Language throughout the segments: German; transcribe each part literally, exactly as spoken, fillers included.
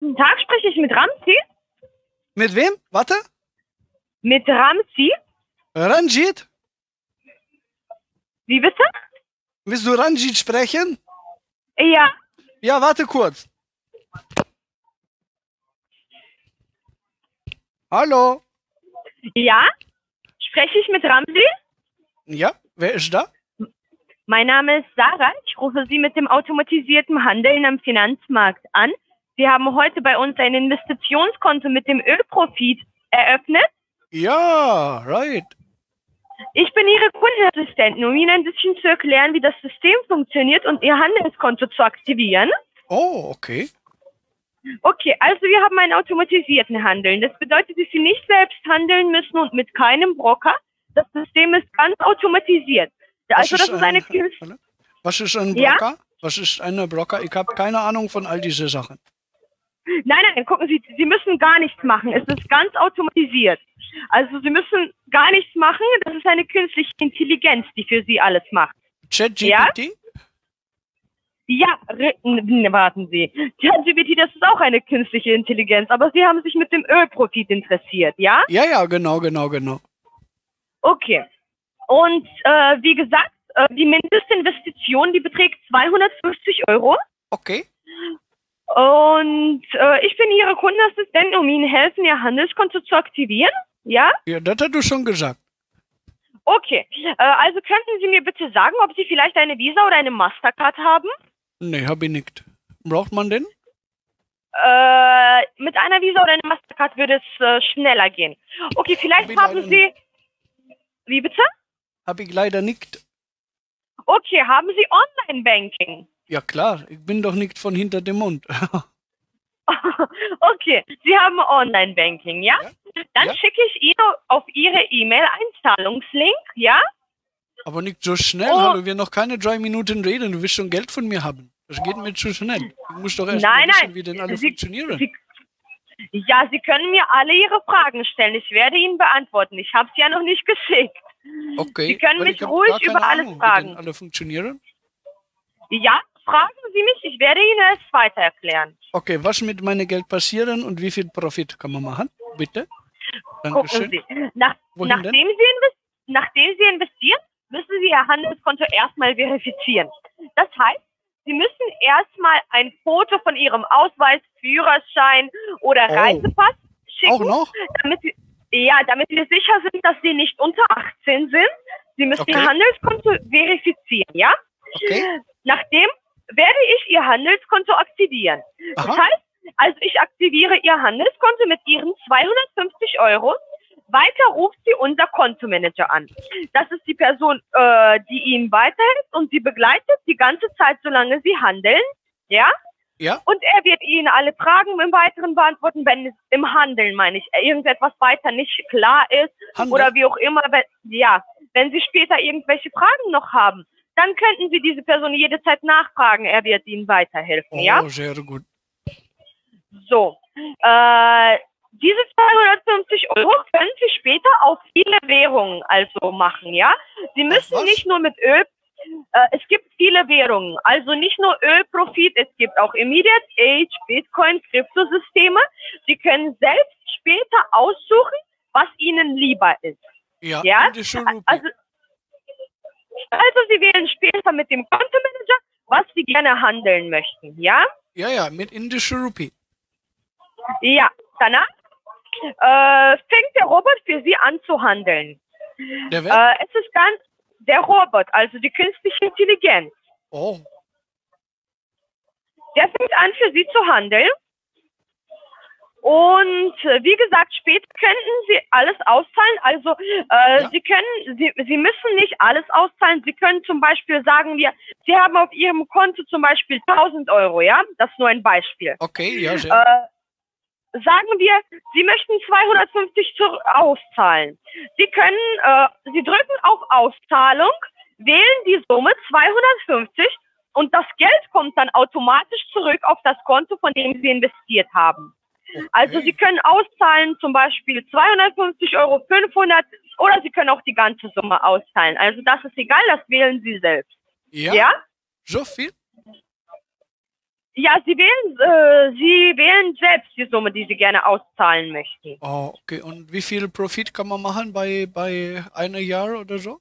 Guten Tag, spreche ich mit Ramzi? Mit wem? Warte. Mit Ramzi? Ranjit? Wie bitte? Willst du Ranjit sprechen? Ja. Ja, warte kurz. Hallo? Ja? Spreche ich mit Ramzi? Ja, wer ist da? Mein Name ist Sarah. Ich rufe Sie mit dem automatisierten Handeln am Finanzmarkt an. Sie haben heute bei uns ein Investitionskonto mit dem Ölprofit eröffnet. Ja, right. Ich bin Ihre Kundenassistentin, um Ihnen ein bisschen zu erklären, wie das System funktioniert und Ihr Handelskonto zu aktivieren. Oh, okay. Okay, also wir haben einen automatisierten Handeln. Das bedeutet, dass Sie nicht selbst handeln müssen und mit keinem Broker. Das System ist ganz automatisiert. Also das ist eine... Was ist ein Broker? Ja? Was ist eine Broker? Ich habe keine Ahnung von all diese Sachen. Nein, nein, gucken Sie, Sie müssen gar nichts machen. Es ist ganz automatisiert. Also Sie müssen gar nichts machen. Das ist eine künstliche Intelligenz, die für Sie alles macht. ChatGPT? Ja, ja, warten Sie. ChatGPT, das ist auch eine künstliche Intelligenz, aber Sie haben sich mit dem Ölprofit interessiert, ja? Ja, ja, genau, genau, genau. Okay. Und äh, wie gesagt, äh, die Mindestinvestition, die beträgt zweihundertfünfzig Euro. Okay. Und äh, ich bin Ihre Kundenassistentin, um Ihnen helfen, Ihr Handelskonto zu aktivieren. Ja? Ja, das hast du schon gesagt. Okay. Äh, also könnten Sie mir bitte sagen, ob Sie vielleicht eine Visa oder eine Mastercard haben? Nee, habe ich nicht. Braucht man den? Äh, mit einer Visa oder einer Mastercard würde es äh, schneller gehen. Okay, vielleicht hab haben Sie... Wie bitte? Habe ich leider nicht. Okay, haben Sie Online-Banking? Ja klar, ich bin doch nicht von hinter dem Mond. Okay, Sie haben Online-Banking, ja? ja? Dann ja? schicke ich Ihnen auf Ihre E-Mail einen Zahlungslink, ja? Aber nicht so schnell, oh. Hallo, wir noch keine drei Minuten reden, du willst schon Geld von mir haben. Das geht mir zu schnell. Ich muss doch erst nein, mal wissen, nein. wie denn alle Sie, funktionieren. Sie, ja, Sie können mir alle Ihre Fragen stellen. Ich werde Ihnen beantworten. Ich habe es ja noch nicht geschickt. Okay. Sie können mich ruhig über alles Ahnung, fragen. Wie denn alle funktionieren? Ja, fragen Sie mich. Ich werde Ihnen es weiter erklären. Okay, was mit meinem Geld passieren und wie viel Profit kann man machen? Bitte. Dankeschön. Gucken Sie. Nach, nachdem, Sie nachdem Sie investieren, müssen Sie Ihr Handelskonto erstmal verifizieren. Das heißt, Sie müssen erstmal ein Foto von Ihrem Ausweis, Führerschein oder oh. Reisepass schicken. Auch noch? Damit, ja, damit wir sicher sind, dass Sie nicht unter achtzehn sind. Sie müssen okay. Ihr Handelskonto verifizieren, ja? Okay. Nachdem werde ich Ihr Handelskonto aktivieren. Aha. Das heißt, also ich aktiviere Ihr Handelskonto mit Ihren zweihundertfünfzig Euro. Weiter ruft sie unser Kontomanager an. Das ist die Person, äh, die Ihnen weiterhilft und Sie begleitet die ganze Zeit, solange Sie handeln. Ja? Ja. Und er wird Ihnen alle Fragen im Weiteren beantworten, wenn es im Handeln, meine ich, irgendetwas weiter nicht klar ist. Handel. Oder wie auch immer. Wenn, ja, wenn Sie später irgendwelche Fragen noch haben, dann könnten Sie diese Person jederzeit nachfragen. Er wird Ihnen weiterhelfen. Oh, ja? sehr gut. So. Äh, Diese zweihundertfünfzig Euro können Sie später auf viele Währungen also machen, ja? Sie müssen nicht nur mit Öl, äh, es gibt viele Währungen, also nicht nur Ölprofit, es gibt auch Immediate Age, Bitcoin, Kryptosysteme. Sie können selbst später aussuchen, was Ihnen lieber ist. Ja, ja? Also, also Sie wählen später mit dem Kontomanager, was Sie gerne handeln möchten, ja? Ja, ja, mit indischer Rupie. Ja, danach Äh, fängt der Robot für Sie an zu handeln. Der äh, es ist ganz der Robot, also die künstliche Intelligenz. Oh. Der fängt an für Sie zu handeln. Und äh, wie gesagt, später könnten Sie alles auszahlen. Also äh, ja. Sie können, Sie, Sie müssen nicht alles auszahlen. Sie können zum Beispiel, sagen wir, Sie haben auf Ihrem Konto zum Beispiel tausend Euro, ja? Das ist nur ein Beispiel. Okay, ja, sehr äh, Sagen wir, Sie möchten zweihundertfünfzig auszahlen. Sie können, äh, Sie drücken auf Auszahlung, wählen die Summe zweihundertfünfzig und das Geld kommt dann automatisch zurück auf das Konto, von dem Sie investiert haben. Okay. Also Sie können auszahlen, zum Beispiel zweihundertfünfzig Euro, fünfhundert oder Sie können auch die ganze Summe auszahlen. Also das ist egal, das wählen Sie selbst. Ja? Ja? So viel? Ja, Sie wählen, äh, Sie wählen selbst die Summe, die Sie gerne auszahlen möchten. Oh, okay. Und wie viel Profit kann man machen bei, bei einem Jahr oder so?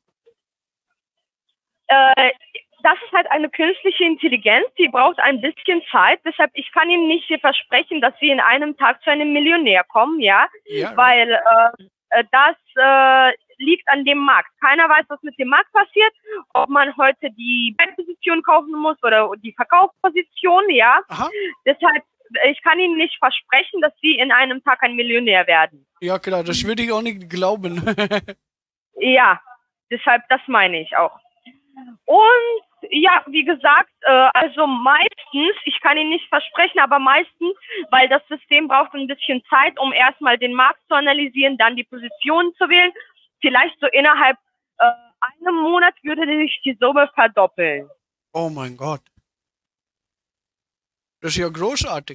Äh, das ist halt eine künstliche Intelligenz, die braucht ein bisschen Zeit. Deshalb, ich kann Ihnen nicht versprechen, dass Sie in einem Tag zu einem Millionär kommen, ja, Ja, weil äh, das äh, liegt an dem Markt. Keiner weiß, was mit dem Markt passiert, ob man heute die Buy-Position kaufen muss oder die Verkaufsposition, ja. aha. Deshalb, ich kann Ihnen nicht versprechen, dass Sie in einem Tag ein Millionär werden. Ja, klar, das würde ich auch nicht glauben. Ja, deshalb, das meine ich auch. Und ja, wie gesagt, äh, also meistens, ich kann Ihnen nicht versprechen, aber meistens, weil das System braucht ein bisschen Zeit, um erstmal den Markt zu analysieren, dann die Positionen zu wählen. Vielleicht so innerhalb äh, einem Monat würde sich die Summe verdoppeln. Oh mein Gott. Das ist ja großartig.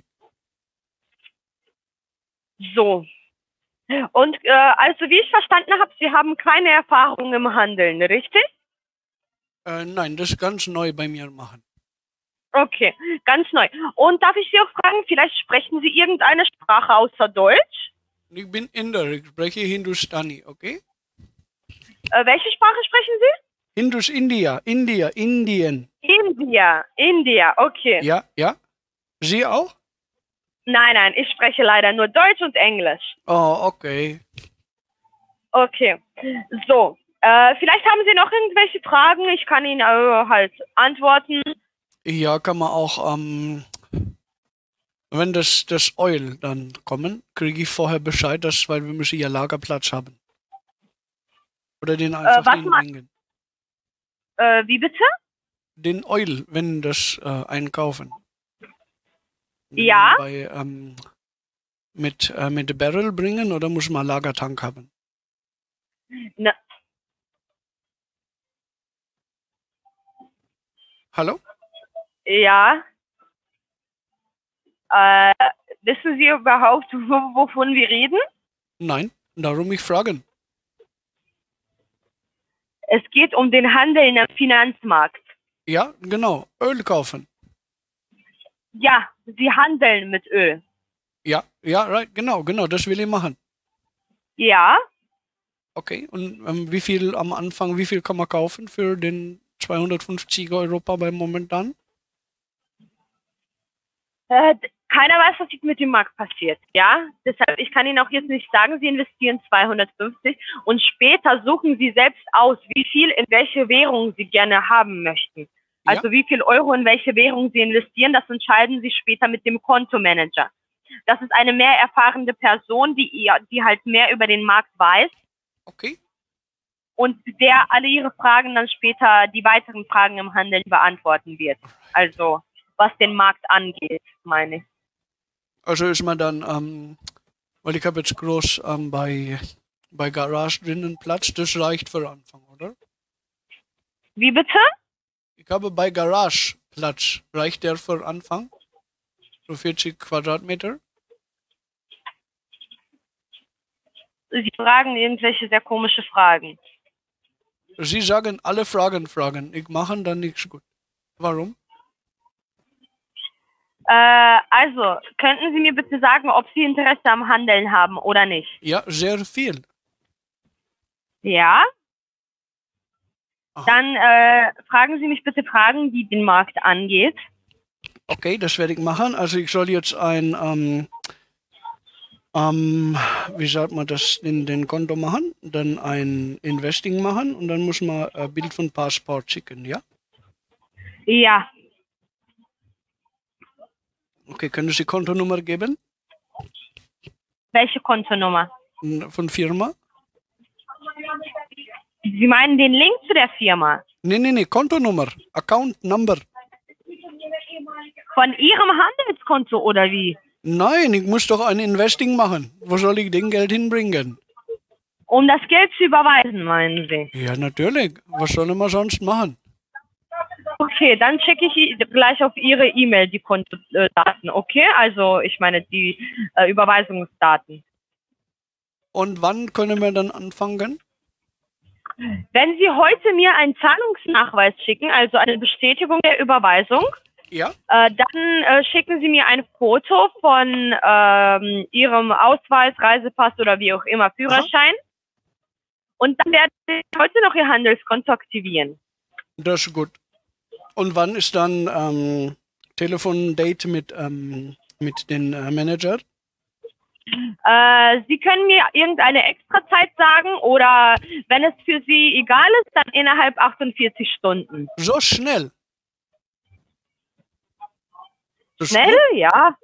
So. Und äh, also wie ich verstanden habe, Sie haben keine Erfahrung im Handeln, richtig? Äh, nein, das ist ganz neu bei mir machen. Okay, ganz neu. Und darf ich Sie auch fragen, vielleicht sprechen Sie irgendeine Sprache außer Deutsch? Ich bin Inder, ich spreche Hindustani, okay? Äh, welche Sprache sprechen Sie? Hindus, India, India, Indien. India, India, okay. Ja, ja. Sie auch? Nein, nein, ich spreche leider nur Deutsch und Englisch. Oh, okay. Okay, so. Äh, vielleicht haben Sie noch irgendwelche Fragen. Ich kann Ihnen äh, halt antworten. Ja, kann man auch, ähm, wenn das, das Oil dann kommen, kriege ich vorher Bescheid, dass, weil wir müssen ja Lagerplatz haben. Oder den einfach was den ma- bringen. Äh, wie bitte? Den Oil, wenn das äh, einkaufen. Ja. Bei, ähm, mit, äh, mit Barrel bringen oder muss man Lagertank haben? Na, Hallo? ja. Äh, wissen Sie überhaupt, wo- wovon wir reden? Nein, darum ich fragen. Es geht um den Handel am Finanzmarkt. Ja, genau, Öl kaufen. Ja, Sie handeln mit Öl. Ja, ja, right, genau, genau, das will ich machen. Ja. Okay, und ähm, wie viel am Anfang, wie viel kann man kaufen für den zweihundertfünfzig Europa beim momentan? Äh, keiner weiß, was mit dem Markt passiert. Ja, deshalb, ich kann Ihnen auch jetzt nicht sagen, Sie investieren zweihundertfünfzig und später suchen Sie selbst aus, wie viel in welche Währung Sie gerne haben möchten. Also Ja. wie viel Euro in welche Währung Sie investieren, das entscheiden Sie später mit dem Kontomanager. Das ist eine mehr erfahrene Person, die, die halt mehr über den Markt weiß. Okay. Und der alle Ihre Fragen dann später, die weiteren Fragen im Handel beantworten wird. Also was den Markt angeht, meine ich. Also ist man dann, ähm, weil ich habe jetzt groß ähm, bei, bei Garage drinnen Platz, das reicht für Anfang, oder? Wie bitte? Ich habe bei Garage Platz, reicht der für Anfang? So vierzig Quadratmeter? Sie fragen irgendwelche sehr komische Fragen. Sie sagen alle Fragen, Fragen. Ich mache dann nichts gut. Warum? Äh, also, könnten Sie mir bitte sagen, ob Sie Interesse am Handeln haben oder nicht? Ja, sehr viel. Ja? Aha. Dann äh, fragen Sie mich bitte Fragen, die den Markt angeht. Okay, das werde ich machen. Also ich soll jetzt ein, ähm, ähm, wie sagt man das, in den Konto machen, dann ein Investing machen und dann muss man ein Bild von Passport schicken, ja? Ja. Okay, können Sie Kontonummer geben? Welche Kontonummer? Von Firma? Sie meinen den Link zu der Firma? Nee, nee, nee, Kontonummer, Account Number. Von Ihrem Handelskonto oder wie? Nein, ich muss doch ein Investing machen. Wo soll ich den Geld hinbringen? Um das Geld zu überweisen, meinen Sie? Ja, natürlich. Was soll man sonst machen? Okay, dann checke ich gleich auf Ihre E-Mail die Kontodaten, okay? Also ich meine die äh, Überweisungsdaten. Und wann können wir dann anfangen? Wenn Sie heute mir einen Zahlungsnachweis schicken, also eine Bestätigung der Überweisung, Ja. Äh, dann äh, schicken Sie mir ein Foto von ähm, Ihrem Ausweis, Reisepass oder wie auch immer, Führerschein. Aha. Und dann werde ich heute noch Ihr Handelskonto aktivieren. Das ist gut. Und wann ist dann ähm, Telefondate mit, ähm, mit den äh, Manager? Äh, Sie können mir irgendeine Extrazeit sagen oder wenn es für Sie egal ist, dann innerhalb achtundvierzig Stunden. So schnell? Das Schnell? Ja.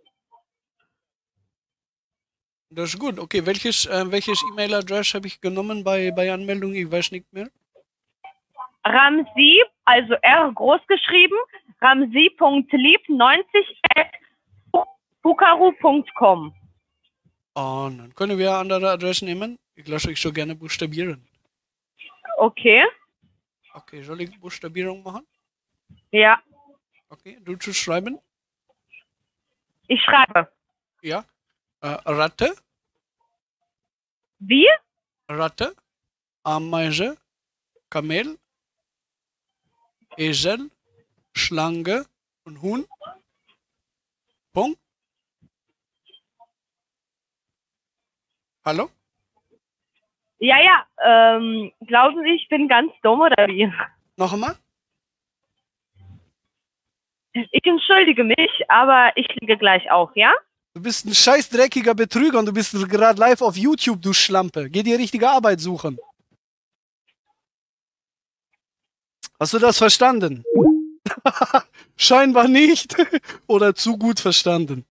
Das ist gut. Okay, welches äh, welches E-Mail-Adress habe ich genommen bei, bei Anmeldung? Ich weiß nicht mehr. Ramzi, also R groß geschrieben, ramzi punkt lieb neunzig at pukaru punkt com. Oh, dann können wir andere Adressen nehmen. Ich lasse euch so gerne buchstabieren. Okay. Okay, soll ich Buchstabierung machen? Ja. Okay, du zu schreiben? Ich schreibe. Ja. Äh, Ratte. Wie? Ratte. Ameise. Kamel. Esel. Schlange und Huhn. Punkt. Hallo? Ja, ja. Ähm, glauben Sie, ich bin ganz dumm oder wie? Noch einmal? Ich entschuldige mich, aber ich liege gleich auf, ja? Du bist ein scheiß dreckiger Betrüger und du bist gerade live auf YouTube, du Schlampe. Geh dir richtige Arbeit suchen. Hast du das verstanden? Scheinbar nicht. Oder zu gut verstanden.